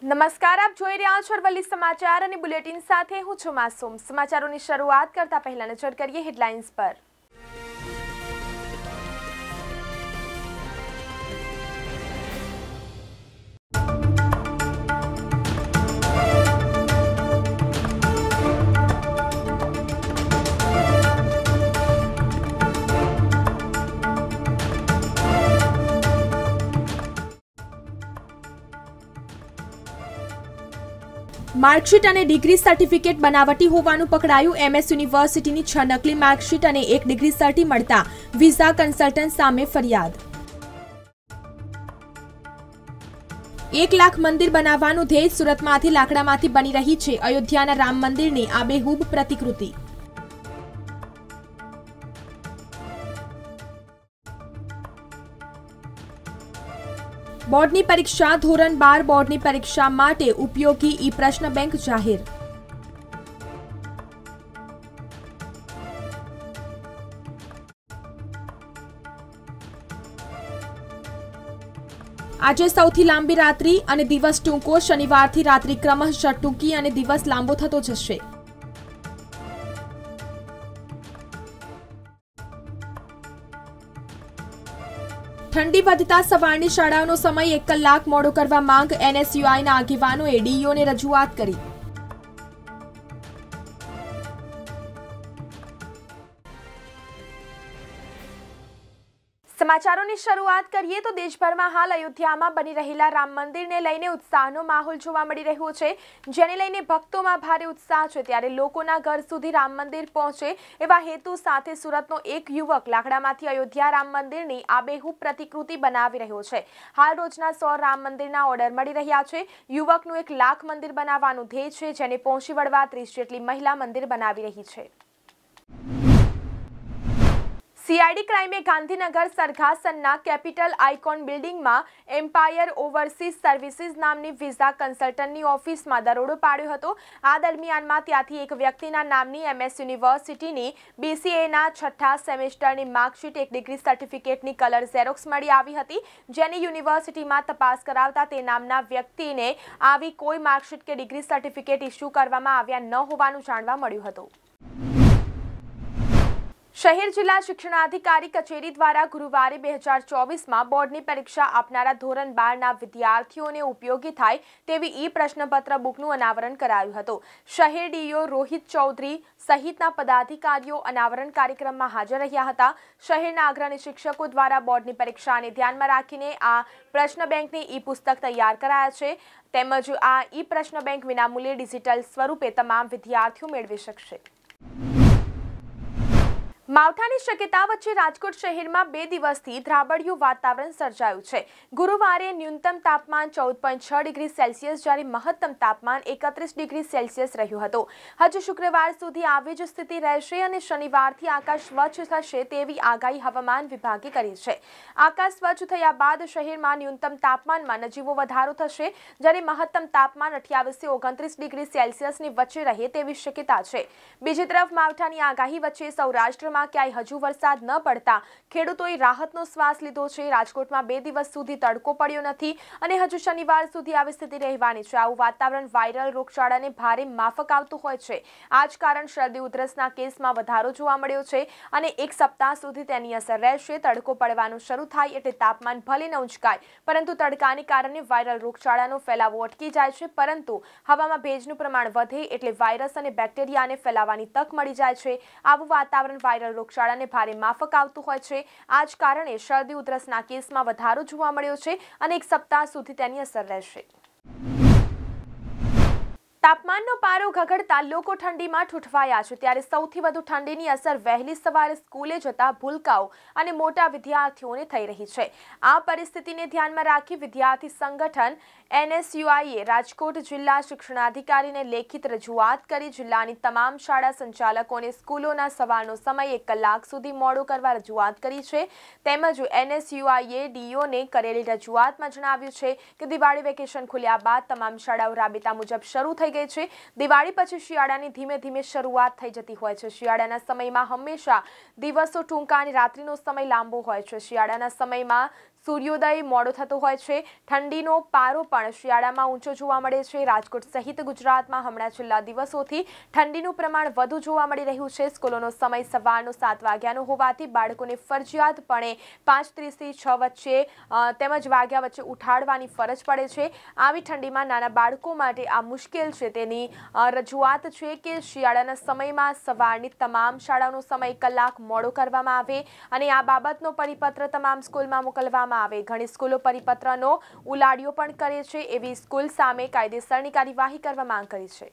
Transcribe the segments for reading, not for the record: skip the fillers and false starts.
નમસ્કાર, આપ જોઈ રહ્યા છો અરવલ્લી સમાચાર અને બુલેટિન સાથે હું છું માસૂમ। સમાચારોની શરૂઆત કરતા પહેલા નજર કરીએ હેડલાઇન્સ પર। માર્કશીટ અને ડિગ્રી સર્ટિફિકેટ બનાવટી હોવાનું પકડાયું। MS યુનિવર્સિટીની 6 નકલી માર્કશીટ અને 1 ડિગ્રી સર્ટી મળતા વિઝા કન્સલ્ટન્ટ સામે ફરિયાદ। 1 લાખ મંદિર બનાવવાનું ધ્યેય। સુરતમાંથી લાકડામાંથી બની રહી છે અયોધ્યાના રામ મંદિરની આબેહૂબ પ્રતિકૃતિ। બોર્ડની પરીક્ષા ધોરણ 12 બોર્ડની પરીક્ષા માટે ઉપયોગી ઈ પ્રશ્ન બેંક જાહેર। આજે સૌથી લાંબી રાત્રિ અને દિવસ ટૂંકો। શનિવારથી રાત્રિ ક્રમશઃ ટૂંકી અને દિવસ લાંબો થતો જશે। ઠંડી વધતા સવારની શાળાઓનો સમય 1 કલાક મોડો કરવા માંગ। NSUIના આગેવાનોએ DEOને રજૂઆત કરી। સમાચારોની શરૂઆત કરીએ તો દેશભરમાં હાલ અયોધ્યામાં બની રહેલા રામ મંદિરને લઈને ઉત્સાહનો માહોલ જોવા મળી રહ્યો છે, જેને લઈને ભક્તોમાં ભારે ઉત્સાહ છે। ત્યારે લોકોના ઘર સુધી રામ મંદિર પહોંચે એવા હેતુ સાથે સુરતનો એક યુવક લાકડામાંથી અયોધ્યા રામ મંદિરની આબેહૂબ પ્રતિકૃતિ બનાવી રહ્યો છે। હાલ રોજના 100 રામ મંદિરના ઓર્ડર મળી રહ્યા છે। યુવકનું 1 લાખ મંદિર બનાવવાનું ધ્યેય છે, જેને પહોંચી વળવા 30 જેટલી મહિલા મંદિર બનાવી રહી છે। CID ક્રાઇમે ગાંધીનગર સરઘાસનના કેપિટલ આઇકોન બિલ્ડિંગમાં એમ્પાયર ઓવરસીઝ સર્વિસીસ નામની વિઝા કન્સલ્ટન્ટની ઓફિસમાં દરોડો પાડ્યો હતો। આ દરમિયાનમાં ત્યાંથી એક વ્યક્તિના નામની MS યુનિવર્સિટીની BCAના 6થા સેમેસ્ટરની માર્કશીટ 1 ડિગ્રી સર્ટિફિકેટની કલર ઝેરોક્સ મળી આવી હતી, જેની યુનિવર્સિટીમાં તપાસ કરાવતા તે નામના વ્યક્તિને આવી કોઈ માર્કશીટ કે ડિગ્રી સર્ટિફિકેટ ઇસ્યુ કરવામાં આવ્યા ન હોવાનું જાણવા મળ્યું હતું। શહેર જિલ્લા શિક્ષણાધિકારી કચેરી દ્વારા ગુરુવારે 2024માં બોર્ડની પરીક્ષા આપનારા ધોરણ 12ના વિદ્યાર્થીઓને ઉપયોગી થાય તેવી ઈ પ્રશ્નપત્ર બુકનું અનાવરણ કરાયું હતું। શહેર DO રોહિત ચૌધરી સહિતના પદાધિકારીઓ અનાવરણ કાર્યક્રમમાં હાજર રહ્યા હતા। શહેરના અગ્રણી શિક્ષકો દ્વારા બોર્ડની પરીક્ષાને ધ્યાનમાં રાખીને આ પ્રશ્ન બેંકની ઈ પુસ્તક તૈયાર કરાયા છે, તેમજ આ ઈ પ્રશ્ન બેંક વિનામૂલ્યે ડિજિટલ સ્વરૂપે તમામ વિદ્યાર્થીઓ મેળવી શકશે। માવઠાની શક્યતા વચ્ચે રાજકોટ શહેરમાં 2 દિવસથી ધ્રાબડિયું વાતાવરણ સર્જાયું છે। ગુરુવારે ન્યૂનતમ તાપમાન 14.6 ડિગ્રી સેલ્સિયસ જ્યારે મહત્તમ તાપમાન 31 ડિગ્રી સેલ્સિયસ રહ્યું હતું। હજુ શુક્રવાર સુધી આવી જ સ્થિતિ રહેશે અને શનિવારથી આકાશ સ્વચ્છ થશે તેવી આગાહી હવામાન વિભાગે કરી છે। આકાશ સ્વચ્છ થયા બાદ શહેરમાં ન્યૂનતમ તાપમાનમાં નજીવો વધારો થશે, જ્યારે મહત્તમ તાપમાન 28 થી 29 ડિગ્રી સેલ્સિયસની વચ્ચે રહે તેવી શક્યતા છે। બીજી તરફ માવઠાની આગાહી વચ્ચે સૌરાષ્ટ્રમાં ક્યાંય હજુ વરસાદ ન પડતા ખેડૂતોએ રાહતનો શ્વાસ લીધો છે। રાજકોટમાં 2 દિવસ સુધી તડકો પડ્યો નથી અને હજુ શનિવાર સુધી આવી સ્થિતિ રહેવાની છે। આવું વાતાવરણ વાયરલ રોગચાળાને ભારે માફક આવતું હોય છે। આ જ કારણ શરદી ઉધરસના કેસમાં વધારો જોવા મળ્યો છે અને 1 સપ્તાહ સુધી તેની અસર રહેશે। તડકો પડવાનું શરૂ થાય એટલે તાપમાન ભલે ન ઊંચકાય, પરંતુ તડકાને કારણે વાયરલ રોગચાળાનો ફેલાવો અટકી જાય છે, પરંતુ હવામાં ભેજનું પ્રમાણ વધે એટલે વાયરસ અને બેક્ટેરિયાને ફેલાવાની તક મળી જાય છે। આવું વાતાવરણ વાયરલ રોગચાળાને ભારે માફક આવતું હોય છે। આ જ કારણે શરદી ઉધરસના કેસમાં વધારો જોવા મળ્યો છે અને 1 સપ્તાહ સુધી તેની અસર રહેશે। તાપમાનનો પારો ગગડતા લોકો ઠંડીમાં ઠૂઠવાયા છે, ત્યારે સૌથી વધુ ઠંડીની અસર વહેલી સવારે સ્કૂલે જતા ભૂલકાઓ અને મોટા વિદ્યાર્થીઓને થઈ રહી છે। આ પરિસ્થિતિને ધ્યાનમાં રાખી વિદ્યાર્થી સંગઠન NSUIએ રાજકોટ જિલ્લા શિક્ષણાધિકારીને લેખિત રજૂઆત કરી જિલ્લાની તમામ શાળા સંચાલકોને સ્કૂલોના સવારનો સમય 1 કલાક સુધી મોડો કરવા રજૂઆત કરી છે। તેમજ NSUIએ DOને કરેલી રજૂઆતમાં જણાવ્યું છે કે દિવાળી વેકેશન ખુલ્યા બાદ તમામ શાળાઓ રાબેતા મુજબ શરૂ થઈ ગઈ છે। દિવાળી પછી શિયાળાની ધીમે ધીમે શરૂઆત થઈ જતી હોય છે। શિયાળાના સમયમાં હંમેશા દિવસો ટૂંકા અને રાત્રિનો સમય લાંબો હોય છે। શિયાળાના સમયમાં સૂર્યોદય મોડો થતો હોય છે. ઠંડીનો પારો પણ શિયાળામાં ઊંચો જોવા મળે છે. રાજકોટ સહિત ગુજરાતમાં હમણાં છેલ્લા દિવસોથી ઠંડીનું પ્રમાણ વધુ જોવા મળી રહ્યું છે. સ્કૂલોનો સમય સવારનો 7 વાગ્યાનો હોવાથી બાળકોને ફરજિયાતપણે 5:30 થી 6 વચ્ચે તેમજ વાગ્યા વચ્ચે ઉઠાડવાની ફરજ પડે છે. આવી ઠંડીમાં નાના બાળકો માટે આ મુશ્કેલ છે. તેની રજૂઆત છે કે શિયાળાના સમયમાં સવારની તમામ શાળાનો સમય કલાક મોડો કરવામાં આવે અને આ બાબતનો પરિપત્ર તમામ સ્કૂલમાં મોકલવામાં આવે. ઘણી સ્કૂલો પરિપત્રનો ઉલાડિયો પણ કરે છે. એવી સ્કૂલ સામે કાયદેસરની કાર્યવાહી કરવા માંગ કરી છે.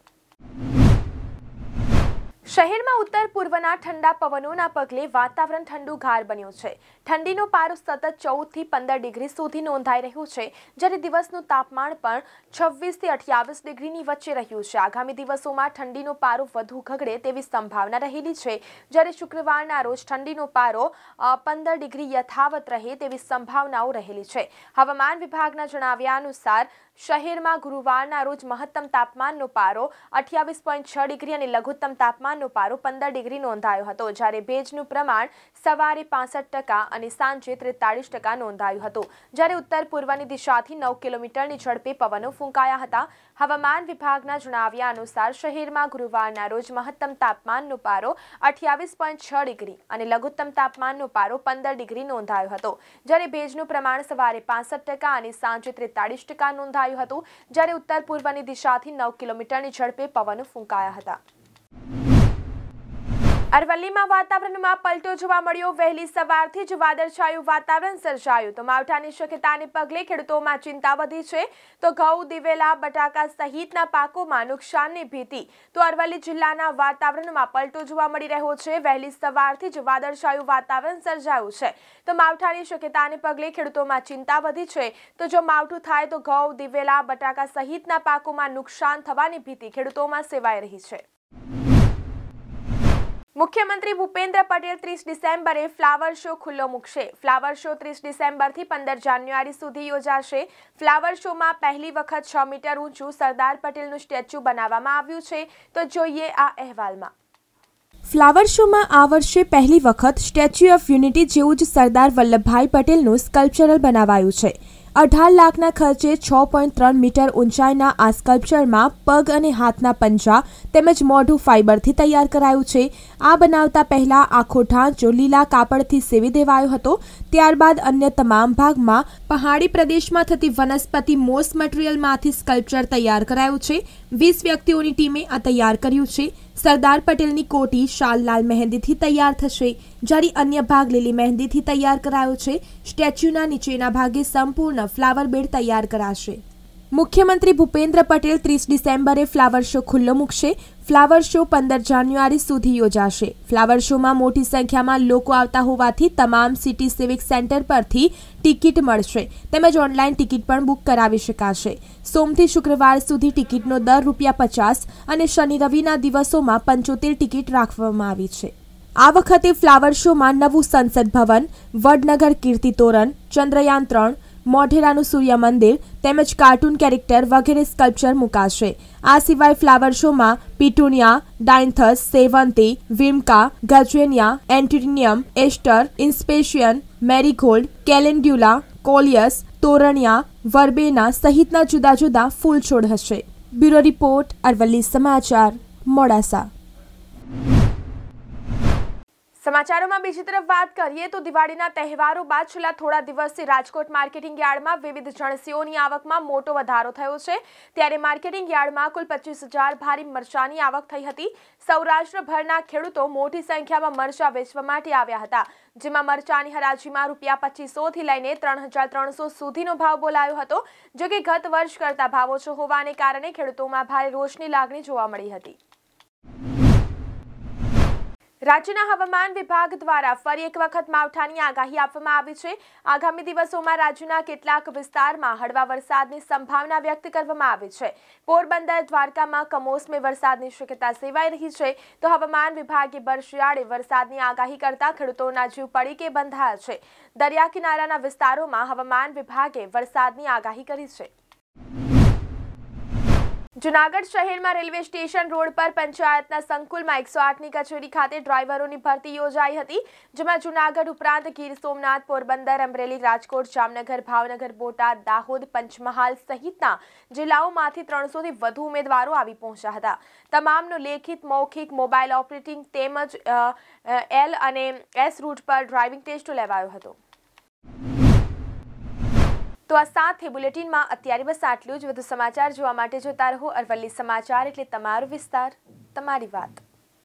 શહેરમાં ઉત્તર પૂર્વના ઠંડા પવનોના પગલે વાતાવરણ ઠંડુગાર બન્યું છે. ઠંડીનો પારો સતત 14 થી 15 ડિગ્રી સુધી નોંધાઈ રહ્યું છે, જ્યારે દિવસનું તાપમાન પણ 26 થી 28 ડિગ્રીની વચ્ચે રહ્યું છે. આગામી દિવસોમાં ઠંડીનો પારો વધુ ઘગડે તેવી સંભાવના રહેલી છે, જ્યારે શુક્રવારના રોજ ઠંડીનો પારો 15 ડિગ્રી યથાવત રહે તેવી સંભાવનાઓ રહેલી છે. હવામાન વિભાગના જણાવ્યા અનુસાર શહેરમાં ગુરુવારના રોજ મહત્તમ તાપમાનનો પારો 28.6 ડિગ્રી અને લઘુત્તમ તાપમાનનો પારો 15 ડિગ્રી નોંધાયો હતો, જ્યારે ભેજનું પ્રમાણ સવારે 65% અને સાંજે 43% નોંધાયું હતું. જ્યારે ઉત્તર પૂર્વની દિશાથી 9 કિલોમીટરની ઝડપે પવનો ફૂંકાયા હતા. હવામાન વિભાગના જણાવ્યા અનુસાર શહેરમાં ગુરુવારના રોજ મહત્તમ તાપમાનનો પારો 28.6 ડિગ્રી અને લઘુત્તમ તાપમાનનો પારો 15 ડિગ્રી નોંધાયો હતો, જ્યારે ભેજનું પ્રમાણ સવારે 65% અને સાંજે 43% નોંધાયું હતું. જ્યારે ઉત્તર પૂર્વની દિશાથી 9 કિલોમીટરની ઝડપે પવનો ફૂંકાયા હતા. અરવલ્લીમાં વાતાવરણમાં પલટો જોવા મળ્યો. વહેલી સવારથી જ વાદળછાયું વાતાવરણ સર્જાયું તો માવઠાની શક્યતાને પગલે ખેડૂતોમાં ચિંતા વધી છે. તો ઘઉં, દિવેલા, બટાકા સહિતના પાકોમાં નુકસાનની ભીતિ. તો અરવલ્લી જિલ્લાના વાતાવરણમાં પલટો જોવા મળી રહ્યો છે. વહેલી સવારથી જ વાદળછાયું વાતાવરણ સર્જાયું છે તો માવઠાની શક્યતાને પગલે ખેડૂતોમાં ચિંતા વધી છે. તો જો માવઠું થાય તો ઘઉં, દિવેલા, બટાકા સહિતના પાકોમાં નુકસાન થવાની ભીતિ ખેડૂતોમાં સેવાઈ રહી છે. મુખ્યમંત્રી ભૂપેન્દ્ર પટેલ 30 ડિસેમ્બરે ફ્લાવર શો ખુલ્લો મૂકશે. ફ્લાવર શો 30 ડિસેમ્બરથી 15 જાન્યુઆરી સુધી યોજાશે. ફ્લાવર શોમાં પહેલી વખત 6 મીટર ઊંચું સરદાર પટેલનું સ્ટેચ્યુ બનાવવામાં આવ્યું છે. તો જોઈએ આ અહેવાલમાં. ફ્લાવર શોમાં આ વર્ષે પહેલી વખત સ્ટેચ્યુ ઓફ યુનિટી જેવું જ સરદાર વલ્લભભાઈ પટેલનું સ્કલ્પચરલ બનાવાયું છે. 18 લાખના ખર્ચે 6.3 મીટર ઊંચાઈના આ સ્કલ્પચરમાં પગ અને હાથના પંજા તેમજ મોઢું ફાઇબરથી તૈયાર કરાયું છે. આ બનાવતા પહેલા આખો ઢાંચો લીલા કાપડથી સીવી દેવાયો હતો. ત્યારબાદ અન્ય તમામ ભાગમાં પહાડી પ્રદેશમાં થતી વનસ્પતિ મોસ મટીરિયલમાંથી સ્કલ્પચર તૈયાર કરાયું છે. 20 વ્યક્તિઓની ટીમે આ તૈયાર કર્યું છે. સરદાર પટેલની કોટી શાલ લાલ મહેંદીથી તૈયાર થશે, જ્યારે અન્ય ભાગ લીલી મહેંદીથી તૈયાર કરાયો છે. સ્ટેચ્યુના નીચેના ભાગે સંપૂર્ણ ફ્લાવર બેડ તૈયાર કરાશે. મુખ્યમંત્રી ભૂપેન્દ્ર પટેલ 30 ડિસેમ્બરે ફ્લાવર શો ખુલ્લો મૂકશે. ફ્લાવર શો 15 જાન્યુઆરી સુધી યોજાશે. ફ્લાવર શોમાં મોટી સંખ્યામાં લોકો આવતા હોવાથી તમામ સિટી સિવિક સેન્ટર પરથી ટિકિટ મળશે તેમજ ઓનલાઈન ટિકિટ પણ બુક કરાવી શકાશે. સોમથી શુક્રવાર સુધી ટિકિટનો દર ₹50 અને શનિ રવિના દિવસોમાં 75 ટિકિટ રાખવામાં આવી છે. આ વખતે ફ્લાવર શોમાં નવું સંસદ ભવન, વડનગર કીર્તિ તોરણ, ચંદ્રયાન 3, મોઢેરાનું સૂર્ય મંદિર તેમજ કાર્ટૂન કેરેક્ટર વગેરે સ્કલ્પચર મુકાશે. આ સિવાય ફ્લાવર શોમાં પીટુનિયા, ડાયન્થસ, સેવંતી, વિમ્કા, ગજેનિયા, એન્ટિનિયમ, એસ્ટર, ઇન્સ્પેશિયન, મેરીગોલ્ડ, કેલેન્ડ્યુલા, કોલિયસ, તોરણિયા, વર્બેના સહિતના જુદા જુદા ફૂલ છોડ હશે. બ્યુરો રિપોર્ટ, અરવલ્લી સમાચાર, મોડાસા. સમાચારોમાં બીજી તરફ વાત કરીએ તો દિવાળીના તહેવારો બાદ છેલ્લા થોડા દિવસથી રાજકોટ માર્કેટિંગ યાર્ડમાં વિવિધ જણસીઓની આવકમાં મોટો વધારો થયો છે. ત્યારે માર્કેટિંગ યાર્ડમાં કુલ 25,000 ભારી મરચાની આવક થઈ હતી. સૌરાષ્ટ્રભરના ખેડૂતો મોટી સંખ્યામાં મરચા વેચવા માટે આવ્યા હતા, જેમાં મરચાની હરાજીમાં ₹2500 થી લઈને 3,300 સુધીનો ભાવ બોલાયો હતો. જો કે ગત વર્ષ કરતા ભાવ ઓછો હોવાને કારણે ખેડૂતોમાં ભારે રોષની લાગણી જોવા મળી હતી. રાજ્યના હવામાન વિભાગ દ્વારા ફરી એક વખત માવઠાની આગાહી આપવામાં આવી છે. આગામી દિવસોમાં રાજ્યના કેટલાક વિસ્તારમાં હળવા વરસાદની સંભાવના વ્યક્ત કરવામાં આવી છે. પોરબંદર, દ્વારકામાં કમોસમી વરસાદની શક્યતા સેવાઈ રહી છે. તો હવામાન વિભાગે ભર શિયાળે વરસાદની આગાહી કરતા ખેડૂતોના જીવ પડીકે બંધાયા છે. દરિયા કિનારાના વિસ્તારોમાં હવામાન વિભાગે વરસાદની આગાહી કરી છે. જૂનાગઢ શહેરમાં રેલવે સ્ટેશન રોડ પર પંચાયતના સંકુલમાં 108ની કચેરી ખાતે ડ્રાઈવરોની ભરતી યોજાઈ હતી, જેમાં જૂનાગઢ ઉપરાંત ગીર સોમનાથ, પોરબંદર, અમરેલી, રાજકોટ, જામનગર, ભાવનગર, બોટાદ, દાહોદ, પંચમહાલ સહિતના જિલ્લાઓમાંથી 300થી વધુ ઉમેદવારો આવી પહોંચ્યા હતા. તમામનો લેખિત, મૌખિક, મોબાઈલ ઓપરેટિંગ તેમજ એલ અને એસ રૂટ પર ડ્રાઇવિંગ ટેસ્ટ લેવાયો હતો. તો આ સાથે બુલેટિનમાં અત્યારે બસ આટલું જ. વધુ સમાચાર જોવા માટે જોતા રહો અરવલ્લી સમાચાર, એટલે તમારો વિસ્તાર, તમારી વાત.